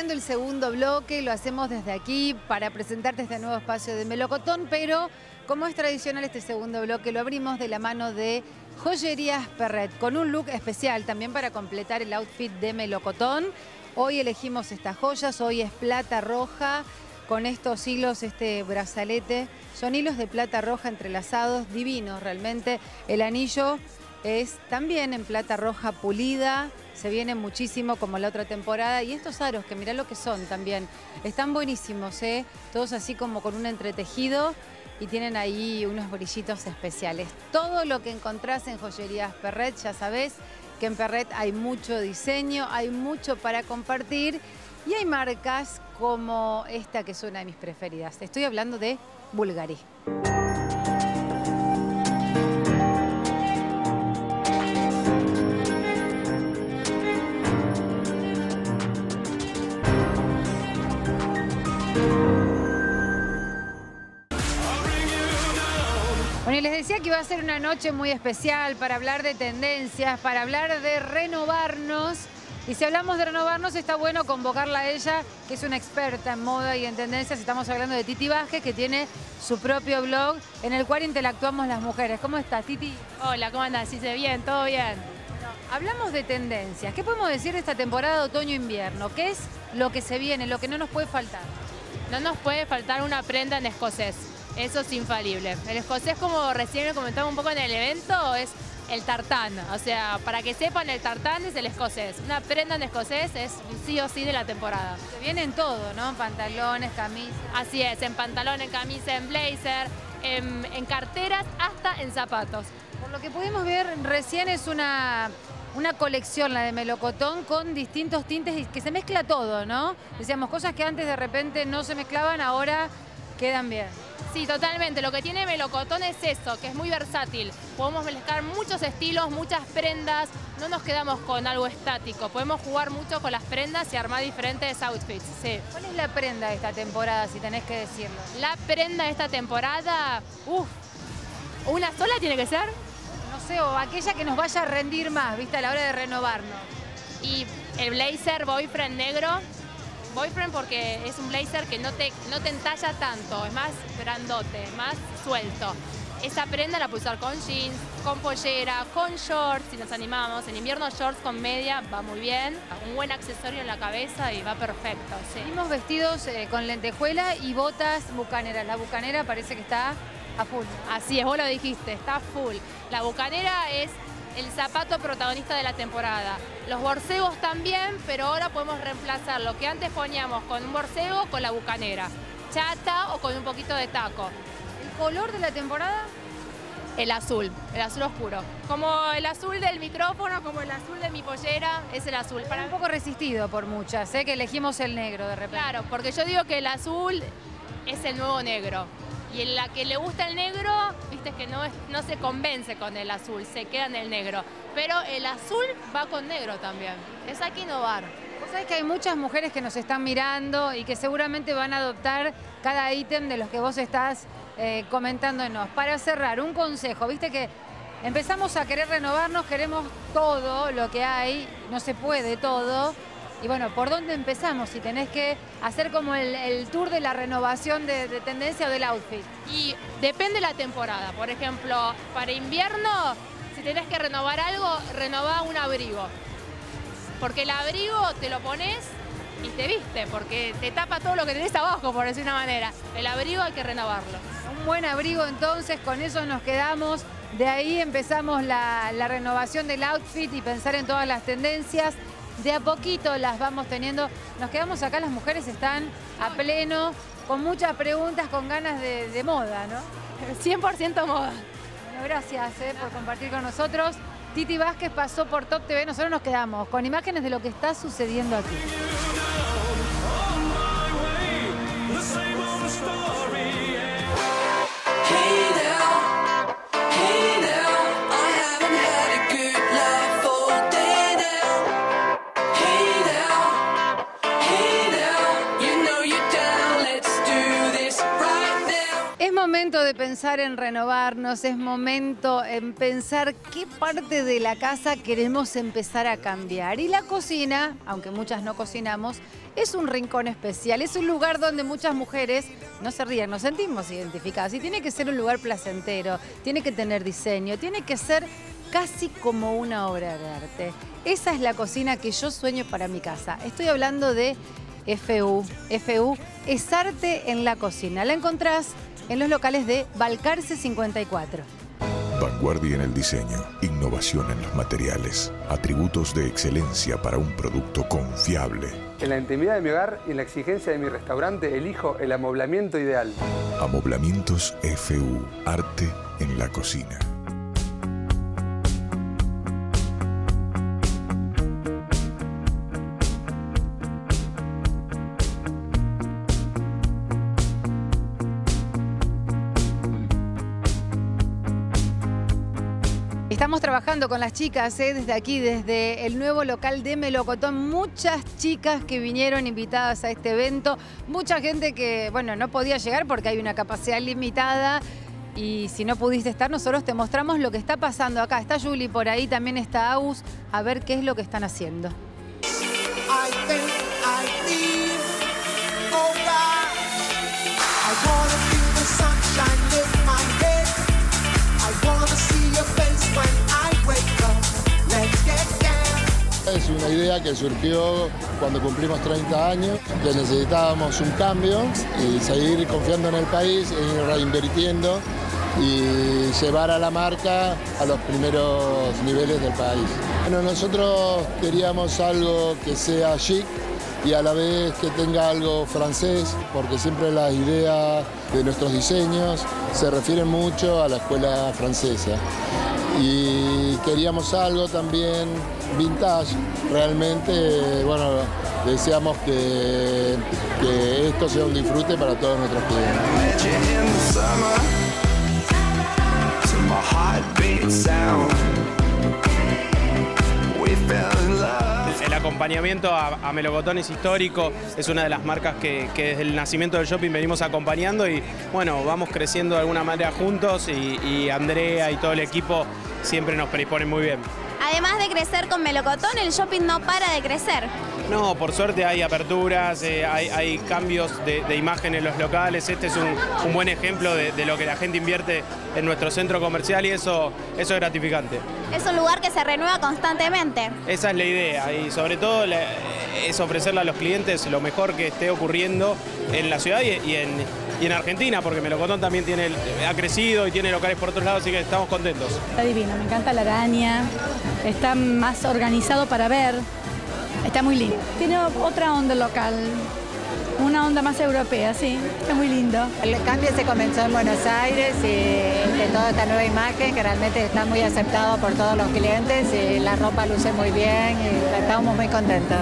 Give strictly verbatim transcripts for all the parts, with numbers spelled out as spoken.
arrancando el segundo bloque, lo hacemos desde aquí para presentarte este nuevo espacio de Melocotón, pero como es tradicional este segundo bloque lo abrimos de la mano de Joyerías Perret, con un look especial también para completar el outfit de Melocotón. Hoy elegimos estas joyas, hoy es plata roja, con estos hilos, este brazalete, son hilos de plata roja entrelazados, divinos realmente. El anillo es también en plata roja pulida, se viene muchísimo como la otra temporada. Y estos aros, que mirá lo que son también, están buenísimos, ¿eh? Todos así como con un entretejido y tienen ahí unos brillitos especiales. Todo lo que encontrás en Joyerías Perret, ya sabés que en Perret hay mucho diseño, hay mucho para compartir y hay marcas como esta que es una de mis preferidas. Estoy hablando de Bulgari. Bueno, y les decía que iba a ser una noche muy especial para hablar de tendencias, para hablar de renovarnos. Y si hablamos de renovarnos, está bueno convocarla a ella, que es una experta en moda y en tendencias. Estamos hablando de Titi Vázquez, que tiene su propio blog en el cual interactuamos las mujeres. ¿Cómo estás, Titi? Hola, ¿cómo andás? ¿Sí se bien? ¿Todo bien? Bueno, hablamos de tendencias. ¿Qué podemos decir de esta temporada de otoño-invierno? ¿Qué es lo que se viene, lo que no nos puede faltar? No nos puede faltar una prenda en escocés. Eso es infalible. El escocés, como recién lo comentaba un poco en el evento, es el tartán. O sea, para que sepan, el tartán es el escocés. Una prenda en escocés es sí o sí de la temporada. Se viene en todo, ¿no? Pantalones, camisas. Así es, en pantalón, en camisa, en blazer, en, en carteras, hasta en zapatos. Por lo que pudimos ver recién es una, una colección, la de Melocotón, con distintos tintes y que se mezcla todo, ¿no? Decíamos, cosas que antes de repente no se mezclaban, ahora quedan bien. Sí, totalmente. Lo que tiene Melocotón es eso, que es muy versátil. Podemos mezclar muchos estilos, muchas prendas, no nos quedamos con algo estático. Podemos jugar mucho con las prendas y armar diferentes outfits. Sí. ¿Cuál es la prenda de esta temporada, si tenés que decirlo? La prenda de esta temporada, uff, ¿una sola tiene que ser? No sé, o aquella que nos vaya a rendir más, ¿viste? A la hora de renovarnos. Y el blazer boyfriend negro. Boyfriend porque es un blazer que no te, no te entalla tanto, es más grandote, es más suelto. Esa prenda la puedes usar con jeans, con pollera, con shorts, si nos animamos. En invierno shorts con media va muy bien. Un buen accesorio en la cabeza y va perfecto. Sí. Vimos vestidos eh, con lentejuela y botas bucaneras. La bucanera parece que está a full. Así es, vos lo dijiste, está full. La bucanera es el zapato protagonista de la temporada. Los borcegos también, pero ahora podemos reemplazar lo que antes poníamos con un borcego con la bucanera. Chata o con un poquito de taco. ¿El color de la temporada? El azul, el azul oscuro. Como el azul del micrófono, como el azul de mi pollera, es el azul. Para un poco resistido por muchas, ¿eh? Que elegimos el negro de repente. Claro, porque yo digo que el azul es el nuevo negro. Y en la que le gusta el negro, viste que no, es, no se convence con el azul, se queda en el negro. Pero el azul va con negro también. Es hay que innovar. Vos sabés que hay muchas mujeres que nos están mirando y que seguramente van a adoptar cada ítem de los que vos estás eh, comentándonos. Para cerrar, un consejo, viste que empezamos a querer renovarnos, queremos todo lo que hay, no se puede todo. Y bueno, ¿por dónde empezamos? Si tenés que hacer como el, el tour de la renovación de, de tendencia o del outfit. Y depende de la temporada. Por ejemplo, para invierno, si tenés que renovar algo, renová un abrigo. Porque el abrigo te lo pones y te viste, porque te tapa todo lo que tenés abajo, por decir una manera. El abrigo hay que renovarlo. Un buen abrigo, entonces, con eso nos quedamos. De ahí empezamos la, la renovación del outfit y pensar en todas las tendencias. De a poquito las vamos teniendo. Nos quedamos acá, las mujeres están a pleno, con muchas preguntas, con ganas de, de moda, ¿no? cien por ciento moda. Bueno, gracias eh, por compartir con nosotros. Titi Vázquez pasó por Top T V. Nosotros nos quedamos con imágenes de lo que está sucediendo aquí. momento de pensar en renovarnos, es momento en pensar qué parte de la casa queremos empezar a cambiar. Y la cocina, aunque muchas no cocinamos, es un rincón especial, es un lugar donde muchas mujeres, no se rían, nos sentimos identificadas. Y tiene que ser un lugar placentero, tiene que tener diseño, tiene que ser casi como una obra de arte. Esa es la cocina que yo sueño para mi casa. Estoy hablando de F U. F U es arte en la cocina. La encontrás en los locales de Balcarce cincuenta y cuatro. Vanguardia en el diseño, innovación en los materiales, atributos de excelencia para un producto confiable. En la intimidad de mi hogar y en la exigencia de mi restaurante elijo el amoblamiento ideal. Amoblamientos F U, arte en la cocina. Estamos trabajando con las chicas ¿eh? desde aquí, desde el nuevo local de Melocotón. Muchas chicas que vinieron invitadas a este evento. Mucha gente que, bueno, no podía llegar porque hay una capacidad limitada. Y si no pudiste estar, nosotros te mostramos lo que está pasando acá. Está Juli por ahí, también está Agus. A ver qué es lo que están haciendo. I think I feel, oh God, I wanna feel the sunshine in my head. I wanna see your face when I wake up. Let's get down. Es una idea que surgió cuando cumplimos treinta años, que necesitábamos un cambio y seguir confiando en el país, e ir reinvirtiendo y llevar a la marca a los primeros niveles del país. Bueno, nosotros queríamos algo que sea chic y a la vez que tenga algo francés, porque siempre las ideas de nuestros diseños se refieren mucho a la escuela francesa. Y queríamos algo también vintage, realmente, bueno, deseamos que, que esto sea un disfrute para todos nuestros clientes. El acompañamiento a, a Melocotón es histórico, es una de las marcas que, que desde el nacimiento del shopping venimos acompañando y bueno, vamos creciendo de alguna manera juntos y, y Andrea y todo el equipo siempre nos predisponen muy bien. Además de crecer con Melocotón, el shopping no para de crecer. No, por suerte hay aperturas, eh, hay, hay cambios de, de imagen en los locales. Este es un, un buen ejemplo de, de lo que la gente invierte en nuestro centro comercial y eso, eso es gratificante. Es un lugar que se renueva constantemente. Esa es la idea y sobre todo la, es ofrecerle a los clientes lo mejor que esté ocurriendo en la ciudad y, y, en, y en Argentina, porque Melocotón también tiene, ha crecido y tiene locales por otros lados, así que estamos contentos. Está divino, me encanta la araña, está más organizado para ver. Está muy lindo. Tiene otra onda local, una onda más europea, sí, está muy lindo. El cambio se comenzó en Buenos Aires y de toda esta nueva imagen que realmente está muy aceptado por todos los clientes y la ropa luce muy bien y estamos muy contentos.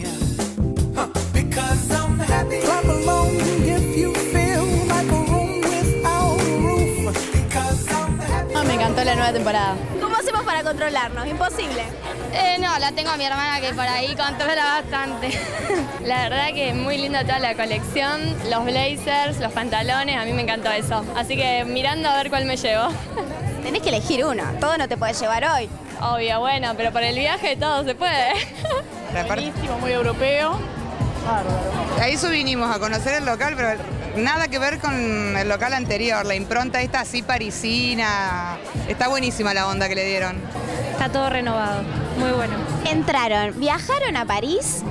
Oh, me encantó la nueva temporada. ¿Cómo hacemos para controlarnos? Imposible. Eh, no, la tengo a mi hermana que por ahí controla bastante. La verdad que es muy linda toda la colección, los blazers, los pantalones, a mí me encantó eso. Así que mirando a ver cuál me llevo. Tenés que elegir uno, todo no te puedes llevar hoy. Obvio, bueno, pero por el viaje todo se puede. Buenísimo, muy europeo. A eso vinimos, a conocer el local, pero nada que ver con el local anterior. La impronta esta así parisina. Está buenísima la onda que le dieron. Está todo renovado, muy bueno. Entraron, ¿viajaron a París?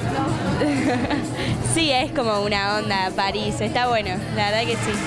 Sí, es como una onda París, está bueno, la verdad que sí.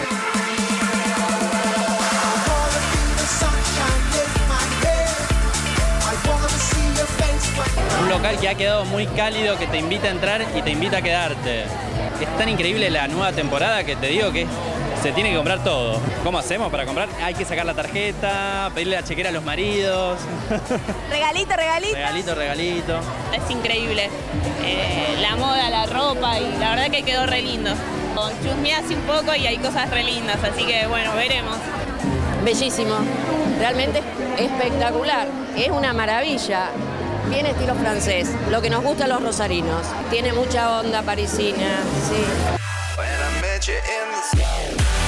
Un local que ha quedado muy cálido, que te invita a entrar y te invita a quedarte. Es tan increíble la nueva temporada que te digo que se tiene que comprar todo. ¿Cómo hacemos para comprar? Hay que sacar la tarjeta, pedirle la chequera a los maridos. Regalito, regalito. Regalito, regalito. Es increíble. Eh, la moda, la ropa y la verdad que quedó re lindo. Chusmeé así un poco y hay cosas re lindas, así que bueno, veremos. Bellísimo, realmente espectacular, es una maravilla. Bien estilo francés, lo que nos gusta a los rosarinos. Tiene mucha onda parisina, sí.